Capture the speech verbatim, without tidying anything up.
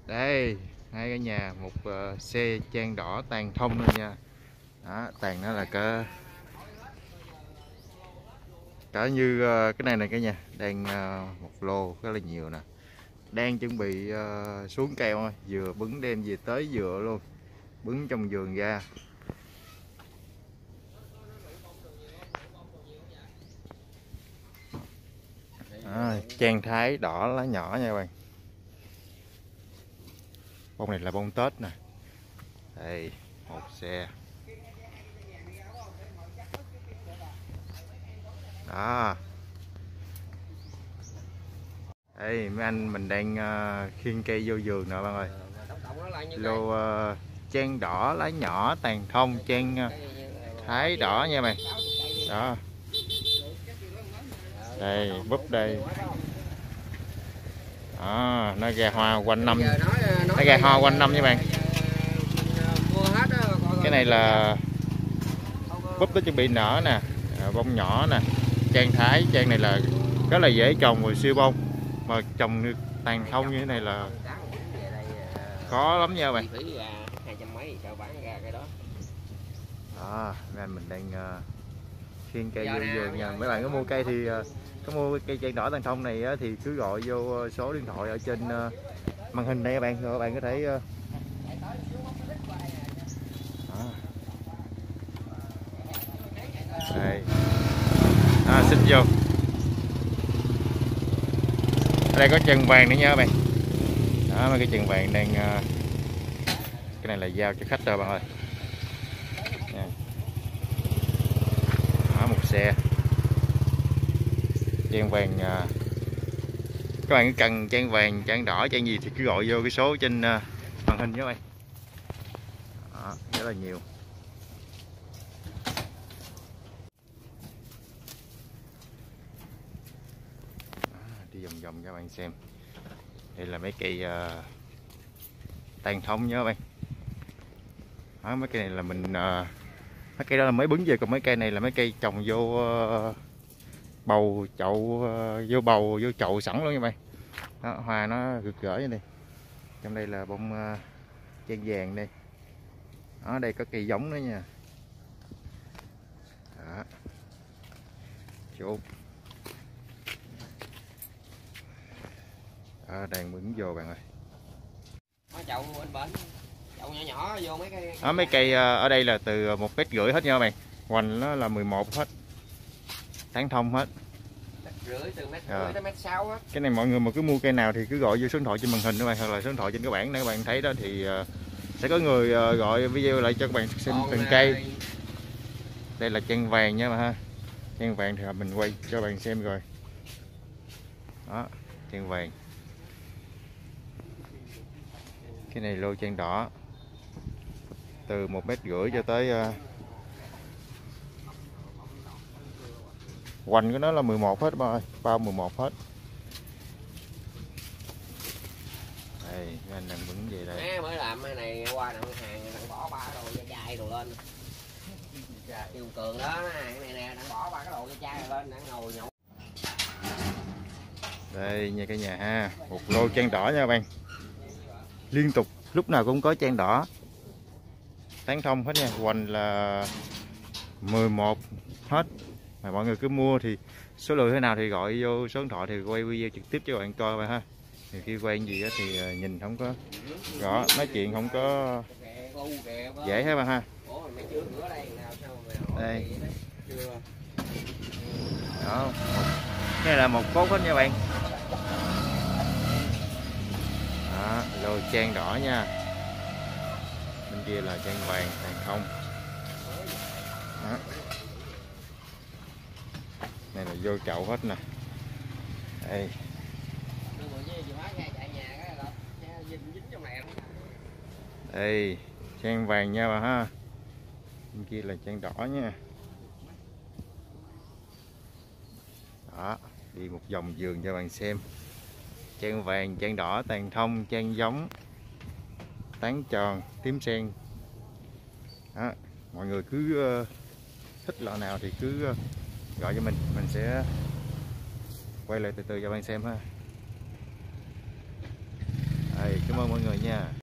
Đây, hai cái nhà, một uh, xe trang đỏ tàn thông luôn nha. Đó, tàn nó là cỡ cỡ như uh, cái này này cái nhà, đang uh, một lô rất là nhiều nè. Đang chuẩn bị uh, xuống keo thôi, vừa bứng đem về tới dựa luôn. Bứng trong vườn ra. À, trang thái đỏ lá nhỏ nha các bạn. Bông này là bông Tết nè. Đây, một xe. Đó. Đây, mấy anh mình đang uh, khiêng cây vô vườn nè bạn ơi. Lô uh, trang đỏ lá nhỏ tàn thông, trang uh, thái đỏ nha bạn. Đó. Đây, búp đây. Đó, nó ra hoa quanh năm. Nó ra hoa quanh năm nha bạn. Cái này là búp nó chuẩn bị nở nè, bông nhỏ nè. Trang thái, trang này là rất là dễ trồng rồi, siêu bông. Mà trồng tàn thông như thế này là khó lắm nha bạn. Đó, mấy anh mình đang uh, khiêng cây vô vườn nha. Mấy bạn có mua cây thì uh, có mua cây trang đỏ tàn thông này uh, thì cứ gọi vô số điện thoại ở trên uh, màn hình đây các bạn, rồi các bạn có thể uh... đây. À, xích vô. Ở đây có chân vàng nữa nha các bạn. Đó, mấy cái chân vàng đang uh... cái này là giao cho khách rồi bạn ơi. Nha. Đó, một xe trang vàng. Uh... các bạn cần trang vàng, trang đỏ, trang gì thì cứ gọi vô cái số trên uh, màn hình nhé các bạn. Đó, rất là nhiều. Đi vòng vòng cho các bạn xem. Đây là mấy cây uh, tàn thông nha các bạn. Đó, mấy cây này là mình uh, mấy cây đó là mới bứng về, còn mấy cây này là mấy cây trồng vô uh, bầu chậu, uh, vô bầu vô chậu sẵn luôn nha các bạn. Đó, hoa nó rực rỡ như đây. Trong đây là bông uh, trang vàng đây. Ở đây có cây giống nữa nha. Đó. Chốt. Đó, đang bứng vô bạn ơi. Chậu bên bển, chậu nhỏ nhỏ vô mấy cây. Đó, mấy cây ở đây là từ một mét rưỡi hết nha các bạn. Hoành nó là mười một hết. Tán thông hết. Rưỡi từ mét rưỡi tới mét sáu hết. Cái này mọi người mà cứ mua cây nào thì cứ gọi vô số điện thoại trên màn hình các bạn, hoặc là số điện thoại trên cái bảng này các bạn thấy đó, thì sẽ có người gọi video lại cho các bạn xem từng cây. Đây là trang vàng nha mà ha. Trang vàng thì mình quay cho bạn xem rồi. Đó, trang vàng. Cái này lô trang đỏ. Từ một mét rưỡi cho tới uh... hoành của nó là mười một hết ba ơi, bao mười một hết. Đây, anh đang bứng về đây. À, mới làm cái này qua nặng hàng đang bỏ ba cái đồ da chai đồ lên. Yêu cường đó, cái này nè, đang bỏ ba cái đồ da chai lên, đang ngồi nhậu. Đây nha cả nhà ha, một lô trang đỏ nha các bạn. Liên tục lúc nào cũng có trang đỏ. Tán thông hết nha, hoành là mười một hết. Mà mọi người cứ mua thì số lượng thế nào thì gọi vô số điện thoại thì quay video trực tiếp cho các bạn coi vậy ha. Thì khi quay gì đó thì nhìn không có rõ, nói chuyện không có dễ hết bạn ha. Đây. Đó, cái này là một cốt hết nha bạn. Đó, lô trang đỏ nha. Bên kia là trang vàng tàn thông. Đó. Này là vô chậu hết nè. Đây. Đây, trang vàng nha bà ha. Bên kia là trang đỏ nha. Đó, đi một vòng vườn cho bạn xem. Trang vàng, trang đỏ, tàn thông, trang giống, tán tròn, tím sen. Đó, mọi người cứ uh, thích loại nào thì cứ uh, gọi cho mình, mình sẽ quay lại từ từ cho bạn xem ha. Đây. rồi, cảm ơn mọi người nha.